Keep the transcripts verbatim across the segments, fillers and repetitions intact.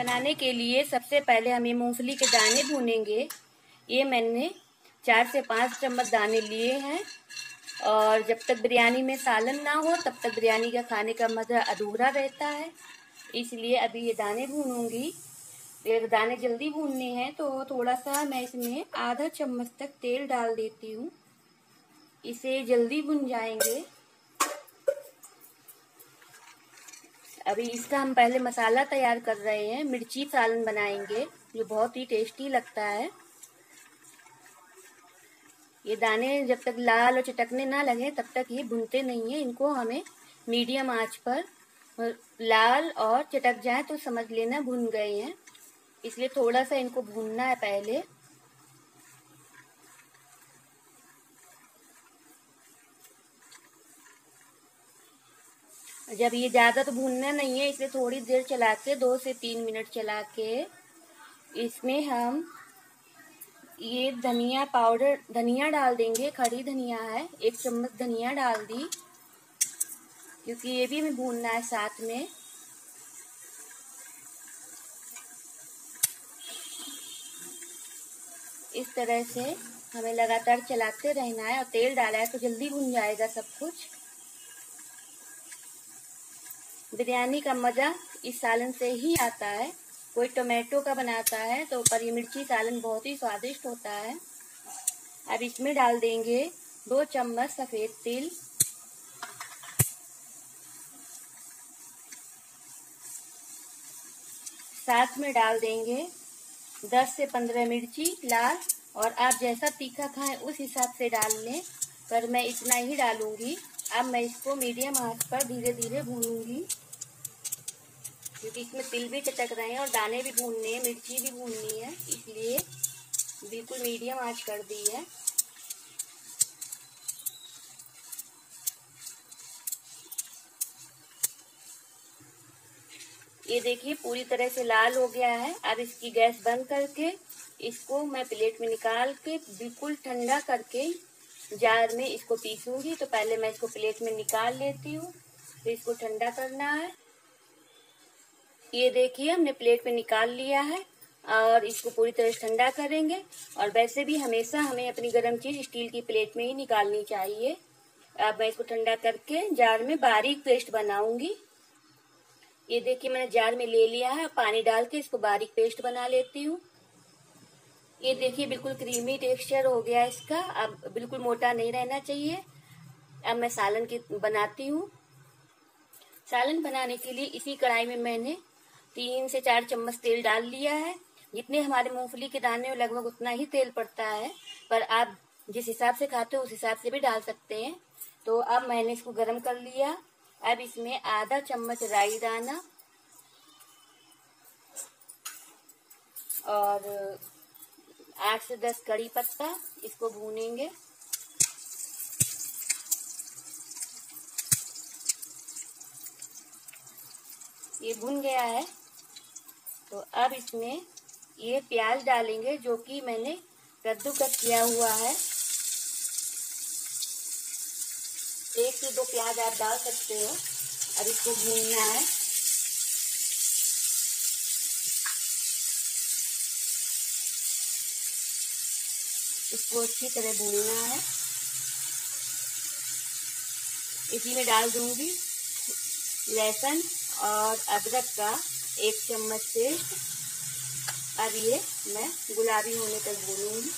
बनाने के लिए सबसे पहले हम ये मूंगफली के दाने भूनेंगे। ये मैंने चार से पाँच चम्मच दाने लिए हैं और जब तक बिरयानी में सालन ना हो तब तक बिरयानी का खाने का मज़ा अधूरा रहता है, इसलिए अभी ये दाने भूनूंगी। ये दाने जल्दी भूनने हैं तो थोड़ा सा मैं इसमें आधा चम्मच तक तेल डाल देती हूँ, इसे जल्दी भुन जाएंगे। अभी इसका हम पहले मसाला तैयार कर रहे हैं। मिर्ची सालन बनाएंगे जो बहुत ही टेस्टी लगता है। ये दाने जब तक लाल और चटकने ना लगे तब तक ये भुनते नहीं है। इनको हमें मीडियम आंच पर लाल और चटक जाए तो समझ लेना भुन गए हैं, इसलिए थोड़ा सा इनको भूनना है पहले। जब ये ज्यादा तो भूनना नहीं है, इसलिए थोड़ी देर चला के दो से तीन मिनट चला के इसमें हम ये धनिया पाउडर धनिया डाल देंगे। खड़ी धनिया है, एक चम्मच धनिया डाल दी, क्योंकि ये भी हमें भूनना है साथ में। इस तरह से हमें लगातार चलाते रहना है और तेल डाला है तो जल्दी भुन जाएगा सब कुछ। बिरयानी का मजा इस सालन से ही आता है। कोई टोमेटो का बनाता है तो पर ये मिर्ची सालन बहुत ही स्वादिष्ट होता है। अब इसमें डाल देंगे दो चम्मच सफेद तिल, साथ में डाल देंगे दस से पंद्रह मिर्ची लाल, और आप जैसा तीखा खाएं उस हिसाब से डाल लें, पर मैं इतना ही डालूंगी। अब मैं इसको मीडियम आंच पर धीरे धीरे भूनूंगी, क्योंकि इसमें तिल भी चटक रहे हैं और दाने भी भूनने हैं, मिर्ची भी भूननी है, इसलिए बिल्कुल मीडियम आंच कर दी है। ये देखिए पूरी तरह से लाल हो गया है। अब इसकी गैस बंद करके इसको मैं प्लेट में निकाल के बिल्कुल ठंडा करके जार में इसको पीसूंगी। तो पहले मैं इसको प्लेट में निकाल लेती हूँ, तो इसको ठंडा करना है। ये देखिए हमने प्लेट में निकाल लिया है और इसको पूरी तरह से ठंडा करेंगे। और वैसे भी हमेशा हमें अपनी गर्म चीज स्टील की प्लेट में ही निकालनी चाहिए। अब मैं इसको ठंडा करके जार में बारीक पेस्ट बनाऊंगी। ये देखिए मैंने जार में ले लिया है, पानी डाल के इसको बारीक पेस्ट बना लेती हूँ। ये देखिए बिल्कुल क्रीमी टेक्सचर हो गया इसका। अब बिल्कुल मोटा नहीं रहना चाहिए। अब मैं सालन की बनाती हूँ। सालन बनाने के लिए इसी कढ़ाई में मैंने तीन से चार चम्मच तेल डाल लिया है। जितने हमारे मूंगफली के दाने लगभग उतना ही तेल पड़ता है, पर आप जिस हिसाब से खाते हो उस हिसाब से भी डाल सकते हैं। तो अब मैंने इसको गरम कर लिया। अब इसमें आधा चम्मच राई दाना और आठ से दस कड़ी पत्ता, इसको भूनेंगे। ये भुन गया है तो अब इसमें ये प्याज डालेंगे जो कि मैंने कद्दूकस किया हुआ है। एक से दो प्याज आप डाल सकते हो। अब इसको भूनना है। इसको अच्छी तरह भूनना है। इसी में डाल दूंगी लहसुन और अदरक का एक चम्मच पेस्ट। अब ये मैं गुलाबी होने तक भूनूंगी।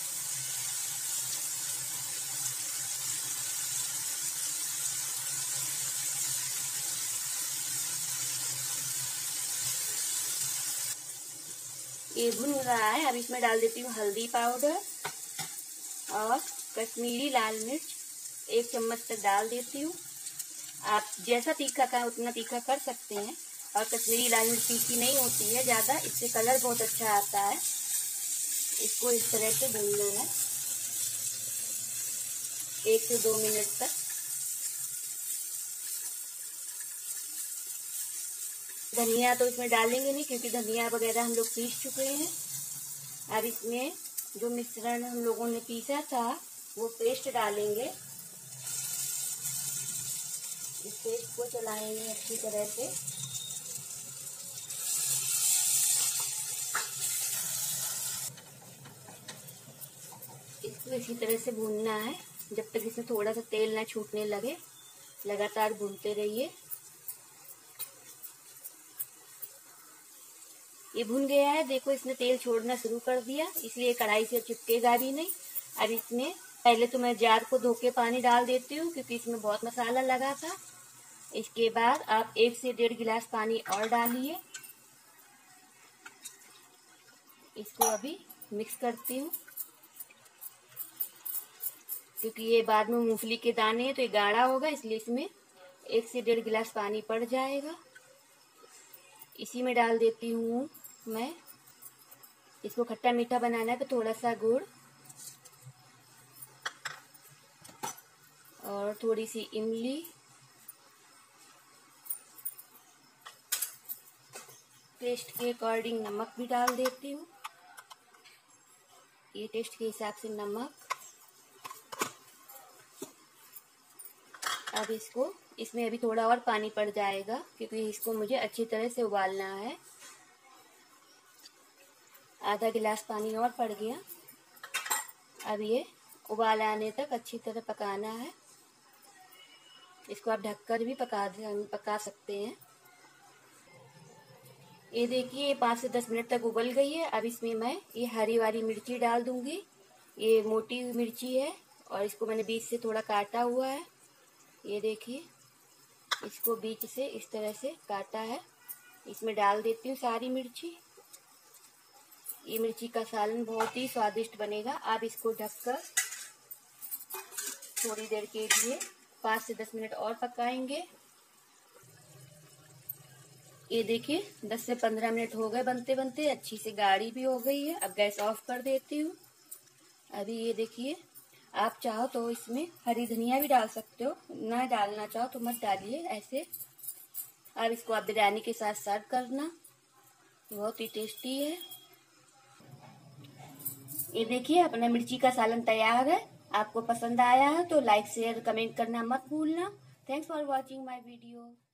ये भुन रहा है। अब इसमें डाल देती हूँ हल्दी पाउडर और कश्मीरी लाल मिर्च एक चम्मच तक डाल देती हूँ। आप जैसा तीखा खाएं उतना तीखा कर सकते हैं। और कश्मीरी लाल मिर्च तीखी नहीं होती है ज्यादा, इससे कलर बहुत अच्छा आता है। इसको इस तरह से भूनना है एक से दो मिनट तक। धनिया तो इसमें डालेंगे नहीं क्योंकि धनिया वगैरह हम लोग पीस चुके हैं। अब इसमें जो मिश्रण हम लोगों ने पीसा था वो पेस्ट डालेंगे। इस पेस्ट को चलाएंगे अच्छी तरह से। इसको इसी तरह से भूनना है जब तक इसमें थोड़ा सा तेल ना छूटने लगे। लगातार भूनते रहिए। ये भुन गया है, देखो इसने तेल छोड़ना शुरू कर दिया, इसलिए कढ़ाई से चिपकेगा भी नहीं। अब इसमें पहले तो मैं जार को धो के पानी डाल देती हूँ क्योंकि इसमें बहुत मसाला लगा था। इसके बाद आप एक से डेढ़ गिलास पानी और डालिए। इसको अभी मिक्स करती हूँ क्योंकि ये बाद में मूंगफली के दाने हैं तो ये गाढ़ा होगा, इसलिए इसमें एक से डेढ़ गिलास पानी पड़ जाएगा। इसी में डाल देती हूँ मैं, इसको खट्टा मीठा बनाना है तो थोड़ा सा गुड़ और थोड़ी सी इमली, टेस्ट के अकॉर्डिंग नमक भी डाल देती हूँ। ये टेस्ट के हिसाब से नमक। अब इसको इसमें अभी थोड़ा और पानी पड़ जाएगा क्योंकि इसको मुझे अच्छी तरह से उबालना है। आधा गिलास पानी और पड़ गया। अब ये उबाल आने तक अच्छी तरह पकाना है। इसको आप ढककर भी पका पका सकते हैं। ये देखिए ये पाँच से दस मिनट तक उबल गई है। अब इसमें मैं ये हरी वाली मिर्ची डाल दूंगी। ये मोटी मिर्ची है और इसको मैंने बीच से थोड़ा काटा हुआ है। ये देखिए इसको बीच से इस तरह से काटा है। इसमें डाल देती हूँ सारी मिर्ची। ये मिर्ची का सालन बहुत ही स्वादिष्ट बनेगा। आप इसको ढककर थोड़ी देर के लिए पाँच से दस मिनट और पकाएंगे। ये देखिए दस से पंद्रह मिनट हो गए बनते बनते, अच्छी से गाढ़ी भी हो गई है। अब गैस ऑफ कर देती हूँ। अभी ये देखिए आप चाहो तो इसमें हरी धनिया भी डाल सकते हो, ना डालना चाहो तो मत डालिए ऐसे। अब इसको आप बिरयानी के साथ सर्व करना, बहुत ही टेस्टी है। ये देखिए अपना मिर्ची का सालन तैयार है। आपको पसंद आया है तो लाइक शेयर कमेंट करना मत भूलना। Thanks for watching my video.